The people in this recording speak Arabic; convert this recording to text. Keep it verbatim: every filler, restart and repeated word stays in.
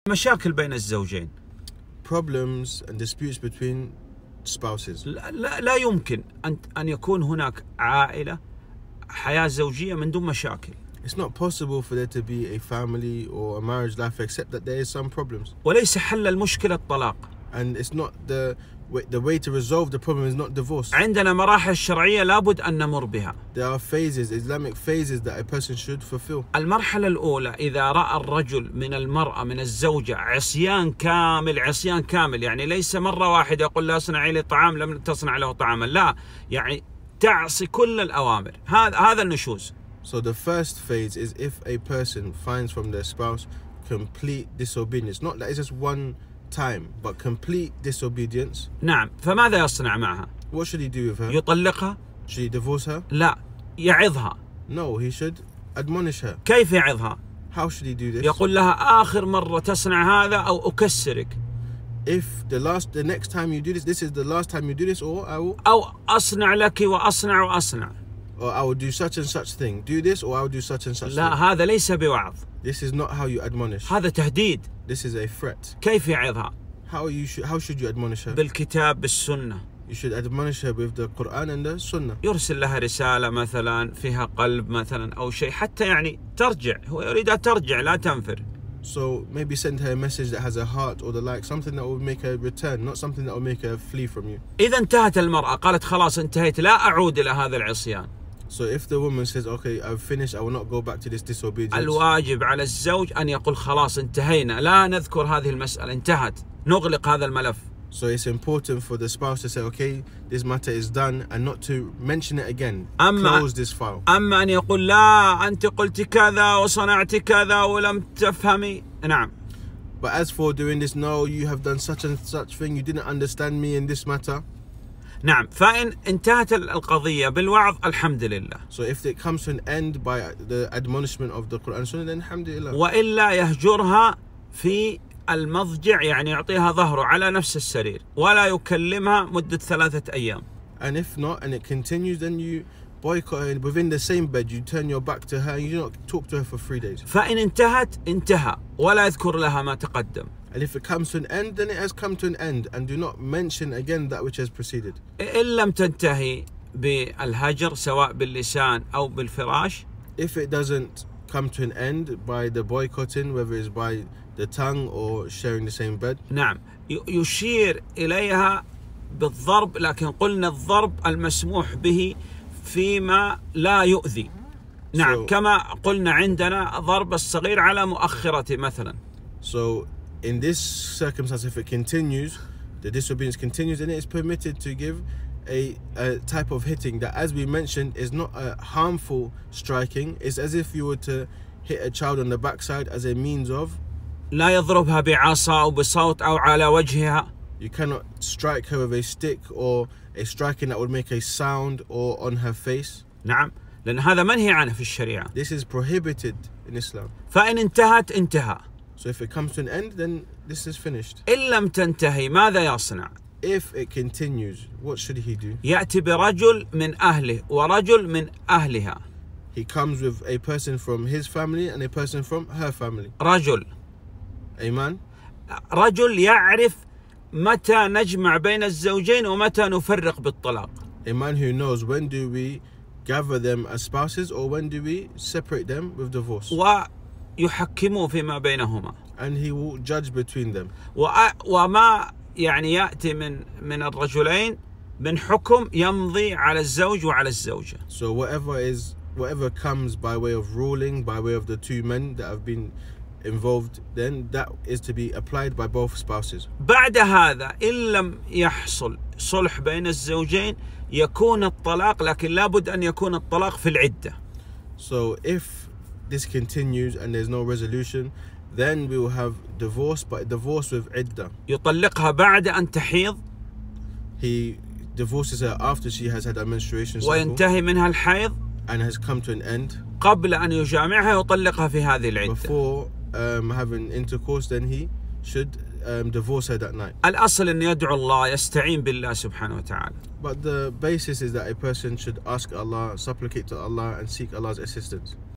مشاكل بين الزوجين. Problems and disputes between spouses. لا, لا, لا يمكن أن أن يكون هناك عائلة حياة زوجية من دون مشاكل. It's not possible for there to be a family or a marriage life except that there is some problems. وليس حل المشكلة الطلاق. And it's not the way, the way to resolve the problem is not divorce. عندنا مراحل شرعية لابد أن نمر بها. There are phases, Islamic phases that a person should fulfill. المرحلة الأولى إذا رأى الرجل من المرأة من الزوجة عصيان كامل عصيان كامل، يعني ليس مرة واحدة يقول لها اصنعي لي طعام لم تصنع له طعاما، لا، يعني تعصي كل الأوامر. هذا هذا النشوز. So the first phase is if a person finds from their spouse complete disobedience, not that it's just one time, but complete disobedience. نعم، فماذا يصنع معها؟ What should he do with her? يطلقها؟ Should he divorce her? لا، يعظها. No, he should admonish her. كيف يعظها؟ How should he do this? يقول لها آخر مرة تصنع هذا أو أكسرك. If the last, the next time you do this, this is the last time you do this, or I will, أو أصنع لك وأصنع وأصنع. or I will do such and such thing. Do this, or I will do such and such لا، thing. هذا ليس بوعظ. This is not how you admonish. هذا تهديد. This is a threat. كيف يعظها؟ How you should, how should you admonish her? بالكتاب بالسنة. You should admonish her with the Quran and the Sunnah. يرسل لها رسالة مثلا فيها قلب مثلا أو شيء حتى يعني ترجع، هو يريدها ترجع لا تنفر. So maybe send her a message that has a heart or the like, something that will make her return, not something that will make her flee from you. إذا انتهت المرأة قالت خلاص انتهيت لا أعود إلى هذا العصيان. So if the woman says, okay, I've finished, I will not go back to this disobedience. الواجب على الزوج أن يقول خلاص انتهينا، لا نذكر هذه المسألة، انتهت، نغلق هذا الملف. So it's important for the spouse to say, okay, this matter is done, and not to mention it again. أما Close this file. أما أن يقول لا أنت قلت كذا وصنعت كذا ولم تفهمي، نعم. But as for doing this, no, you have done such and such thing, you didn't understand me in this matter. نعم، فإن انتهت القضية بالوعظ الحمد لله. So if it comes to an end by the admonishment of the Quran Sunnah, then alhamdulillah. وإلا يهجرها في المضجع، يعني يعطيها ظهره على نفس السرير ولا يكلمها مدة ثلاثة أيام. And if not, and it continues, then you boycott her within the same bed. You turn your back to her. You do not talk to her for three days. فإن انتهت انتهى ولا يذكر لها ما تقدم. And if it comes to an end, then it has come to an end, and do not mention again that which has preceded. إن لم تنتهي بالهجر سواء باللسان أو بالفراش. If it doesn't come to an end by the boycotting, whether it's by the tongue or sharing the same bed. نعم، يشير إليها بالضرب، لكن قلنا الضرب المسموح به فيما لا يؤذي. نعم، so, كما قلنا عندنا ضرب الصغير على مؤخرته مثلا. So in this circumstance, if it continues, the disobedience continues, then it is permitted to give a, a type of hitting that, as we mentioned, is not a harmful striking. It's as if you were to hit a child on the backside as a means of. لا يضربها بعصا أو بصوت أو على وجهها. You cannot strike her with a stick or a striking that would make a sound or on her face. نعم، لأن هذا منهي عنه في الشريعة. This is prohibited in Islam. فإن انتهت انتهى. So if it comes to an end, then this is finished. إن لم تنتهي ماذا يصنع؟ If it continues, what should he do? يأتي برجل من أهله ورجل من أهلها. He comes with a person from his family and a person from her family. رجل. A man. رجل يعرف متى نجمع بين الزوجين ومتى نفرق بالطلاق. A man who knows when do we gather them as spouses or when do we separate them with divorce. ويحكموا فيما بينهما. And he will judge between them. وما يعني يأتي من من الرجلين من حكم يمضي على الزوج وعلى الزوجة. So whatever is whatever comes by way of ruling, by way of the two men that have been involved, then that is to be applied by both spouses. بعد هذا إن لم يحصل صلح بين الزوجين يكون الطلاق، لكن لابد أن يكون الطلاق في العدة. So if this continues and there's no resolution, then we will have divorce, but divorce with iddah. يطلقها بعد أن تحيض. He divorces her after she has had a menstruation cycle. وينتهي منها الحيض. And has come to an end. قبل أن يجامعها يطلقها في هذه العدة. Before um, having intercourse, then he should um, divorce her that night. الأصل أن يدعو الله يستعين بالله سبحانه وتعالى. But the basis is that a person should ask Allah, supplicate to Allah and seek Allah's assistance.